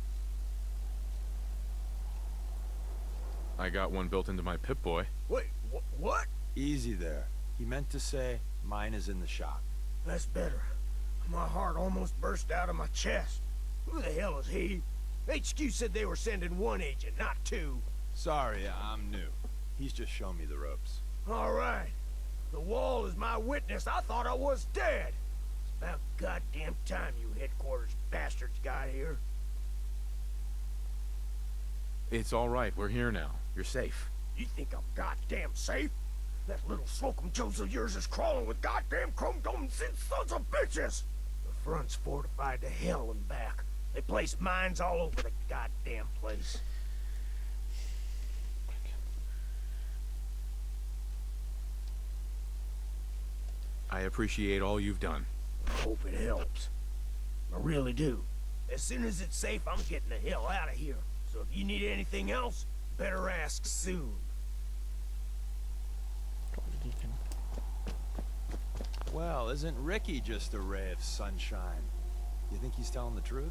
I got one built into my Pip-Boy. Wait, what? Easy there. He meant to say, mine is in the shop. That's better. My heart almost burst out of my chest. Who the hell is he? HQ said they were sending one agent, not two. Sorry, I'm new. He's just showing me the ropes. All right. The wall is my witness. I thought I was dead. It's about goddamn time you headquarters bastards got here. It's all right. We're here now. You're safe. You think I'm goddamn safe? That little Slocum Joes of yours is crawling with goddamn chrome-domed sons of bitches! The front's fortified to hell and back. They place mines all over the goddamn place. I appreciate all you've done. I hope it helps. I really do. As soon as it's safe, I'm getting the hell out of here. So if you need anything else, better ask soon. Deacon. Well, isn't Ricky just a ray of sunshine? You think he's telling the truth?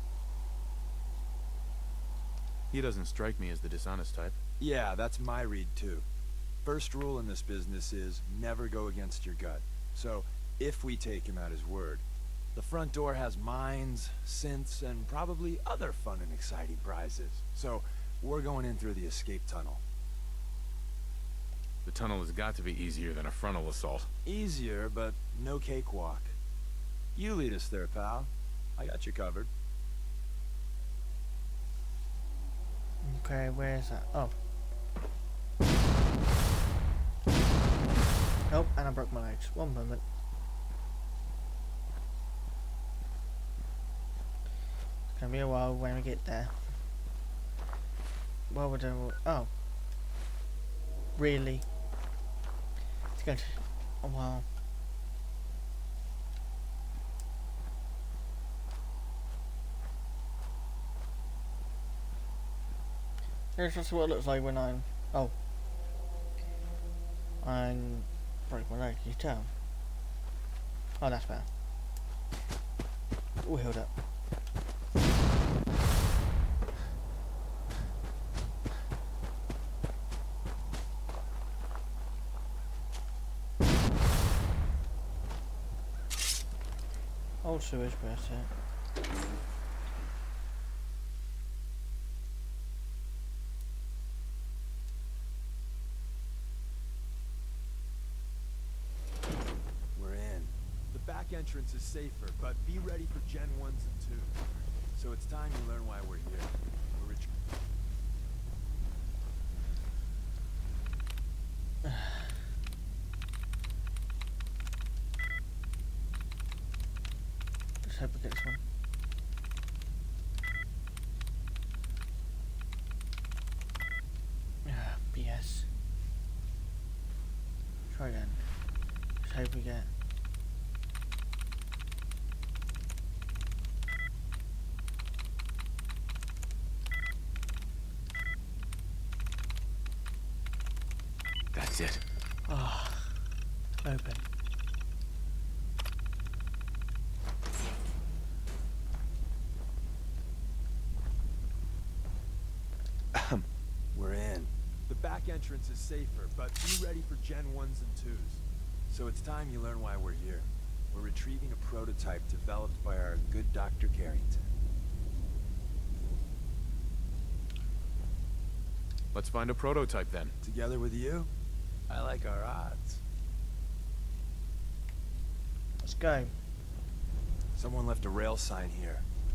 He doesn't strike me as the dishonest type. Yeah, that's my read too. First rule in this business is never go against your gut. So, if we take him at his word, the front door has mines, synths, and probably other fun and exciting prizes. So, we're going in through the escape tunnel. The tunnel has got to be easier than a frontal assault. Easier, but no cakewalk. You lead us there, pal. I got you covered. Okay, where is that? Oh. Nope, and I broke my legs. One moment. It's gonna be a while when we get there. Well, we're doing. Oh. Really? It's going to. A while. Here's just what it looks like when I'm. Oh. I'm. Break my leg, can you tell? Oh, that's better. All healed up. Old sewage, but that's it. Entrance is safer, but be ready for Gen 1s and 2s. So it's time you learn why we're here. hope we get this one. BS. Try again. Let's hope we get. That's it. Ah, open. We're in. The back entrance is safer, but be ready for Gen 1s and 2s. So it's time you learn why we're here. We're retrieving a prototype developed by our good Dr. Carrington. Let's find a prototype then. Together with you, I like our odds. Let's go. Someone left a rail sign here.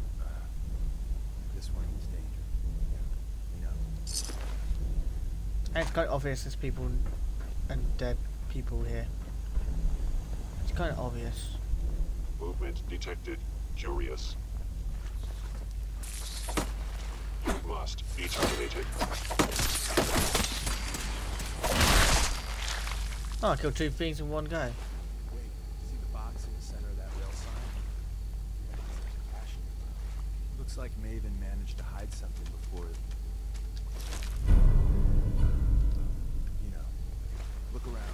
This one means danger. Yeah, we know. And it's quite obvious there's people and dead people here. It's kind of obvious. Movement detected. Curious. Must be terminated. Oh, I killed two things in one go. Wait, see the box in the center of that rail sign? Yeah, it's like a cache. Looks like Maven managed to hide something before it. You know, look around.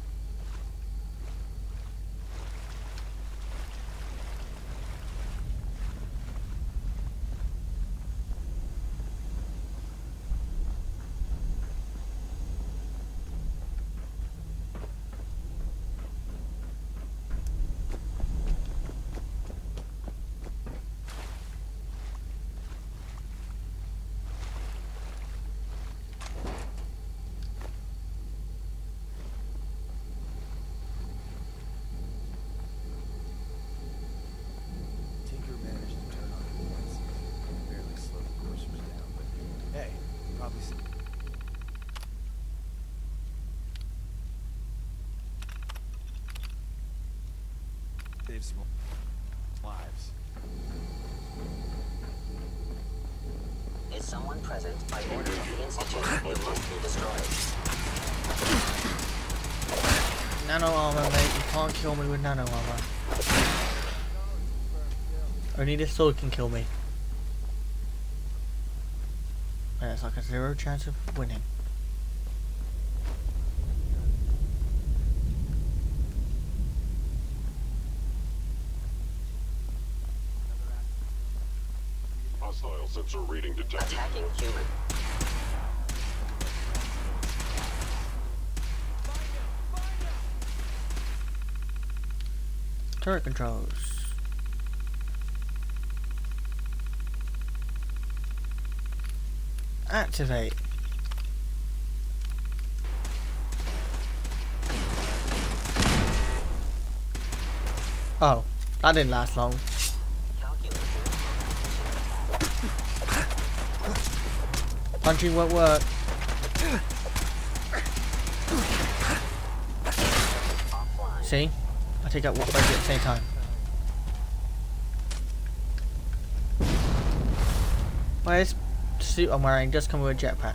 Save some lives. Is someone present? By order of the Institute, it must be destroyed. Nano armor, mate. You can't kill me with nano armor. Only this sword can kill me. And it's like a 0 chance of winning. Hostile sensor reading detected. Attacking human. Turret controls. Activate. Oh, that didn't last long. Punching won't work. See? I take out one at the same time. Well, this suit I'm wearing does come with a jetpack.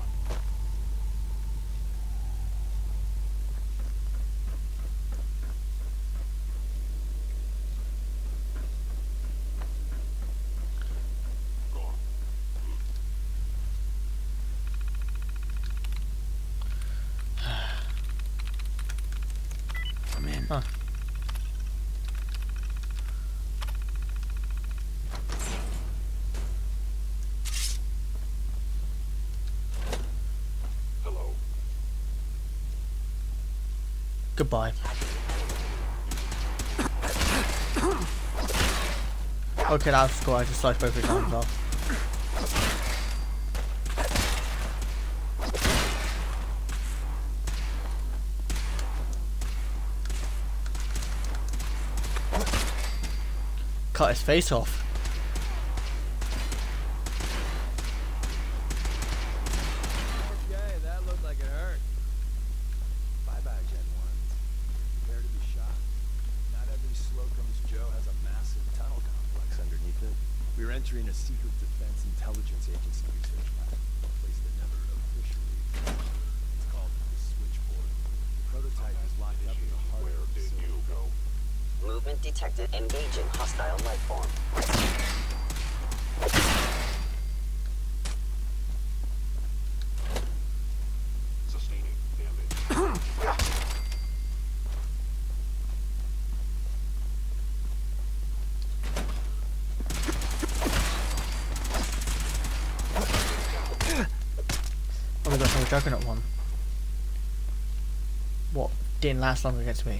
I'm in. Huh. Hello. Goodbye. Okay, that was cool. I just sliced both his arms off. Cut his face off. Okay, that looked like it hurt. Bye-bye, Gen 1. Prepare to be shot. Not every Slocum's Joe has a massive tunnel complex entering a secret defense intelligence agency research lab. A place that never officially existed. It's called the Switchboard. The prototype is locked up in the heart Where of the did you facility. go? Movement detected. Engaging hostile life form. Sustaining damage. Oh, we got some Juggernaut one. What? Didn't last long against me.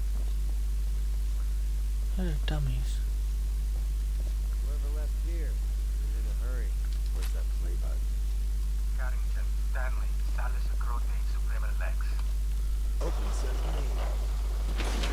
Oh, dummies. Whoever left here is in a hurry. Where's that play button? Carrington, Stanley, Salis Acrote, Suprema Lex. Open sesame.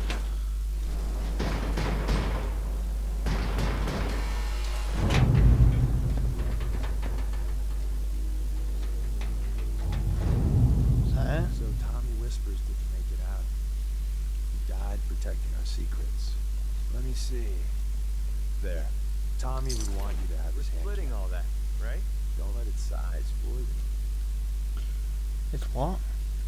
Is that it? So Tommy Whispers didn't make it out. He died protecting our secrets. Let me see. There. Tommy would want you to have We're his hand. splitting all that, right? Don't let its size fool you. It's what?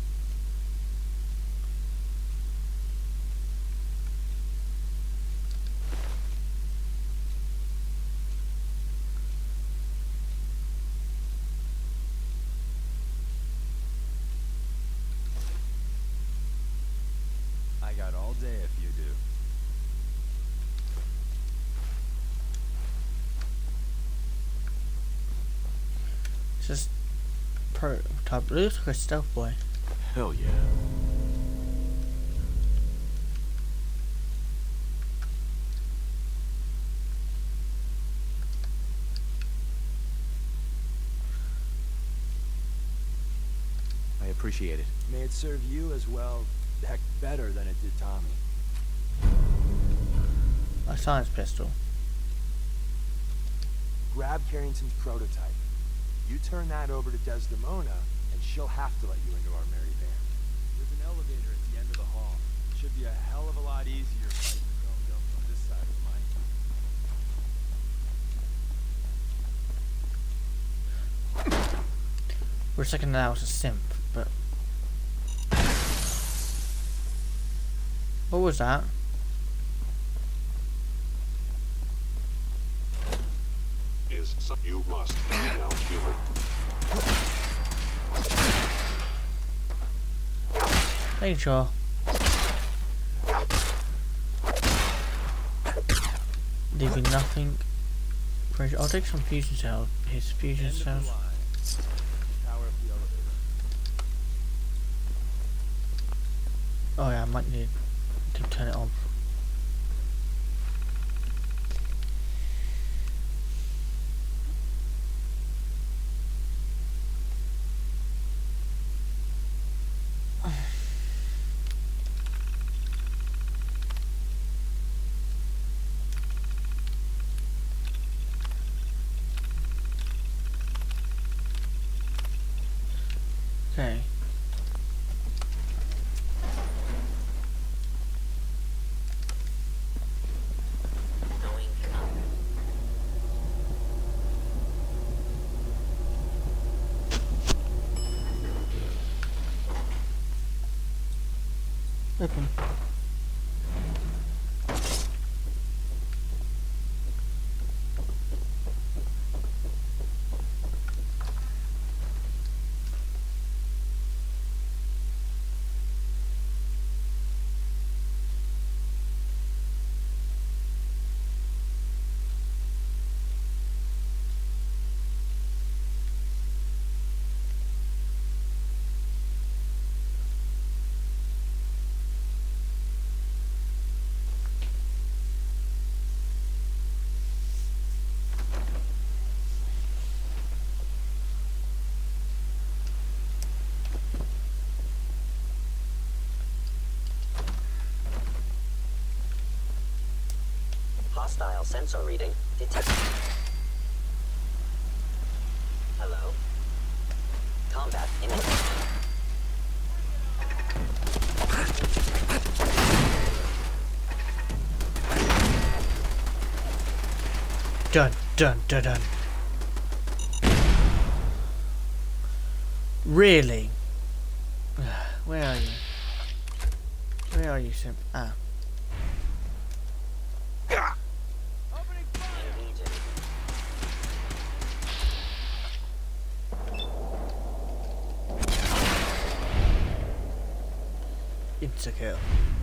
I got all day if you do. It's just prototype. It looks like a stealth boy. Hell yeah. I appreciate it. May it serve you as well, heck, better than it did Tommy. A science pistol. Grab Carrington's prototype. You turn that over to Desdemona, and she'll have to let you into our merry band. There's an elevator at the end of the hall. It should be a hell of a lot easier fighting the Chrome Dome from this side of the mine. For a second now, it's a simp, but what was that? Is some you must be now human. Thank you, Joel. Leaving nothing. I'll take some fusion cells. His fusion End of the cells. line. Power up the elevator. Oh yeah, I might need to turn it on. Okay. Going up. Open. Hostile sensor reading detected. Hello. Combat imminent. Done. Dun dun dun. Really? Where are you? Where are you, Sim? Ah. Insta-kill.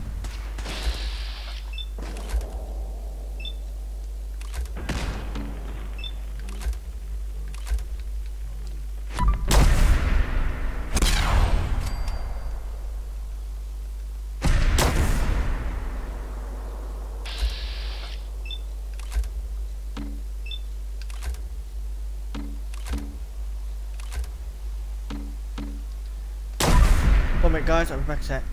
One minute guys, I'll be back in a sec.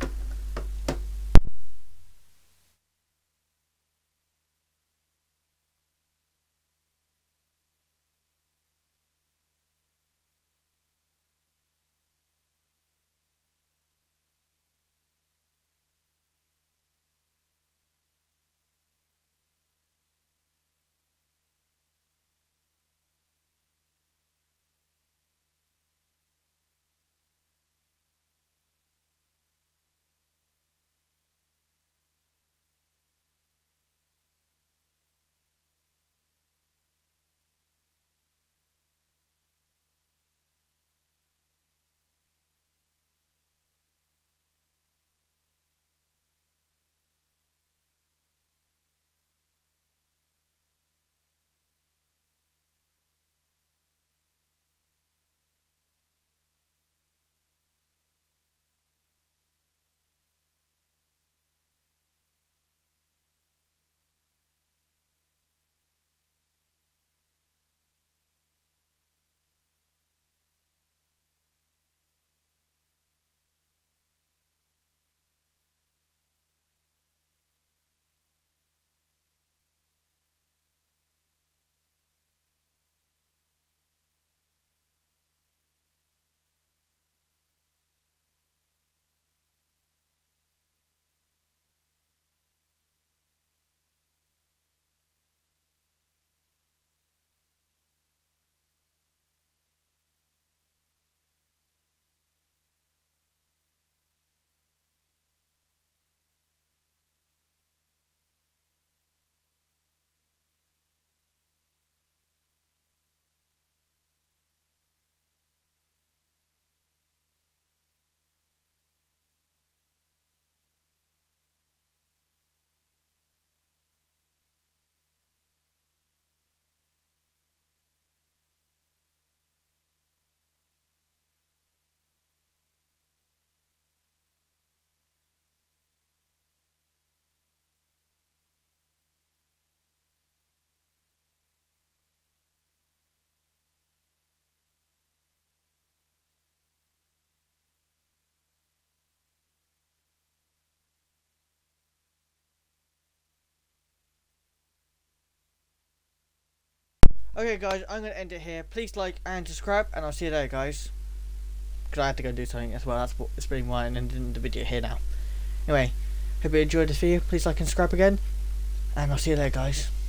Okay guys, I'm going to end it here. Please like and subscribe, and I'll see you later guys. Because I had to go do something as well, that's what it's been why I'm ending the video here now. Anyway, hope you enjoyed this video. Please like and subscribe again, and I'll see you later guys.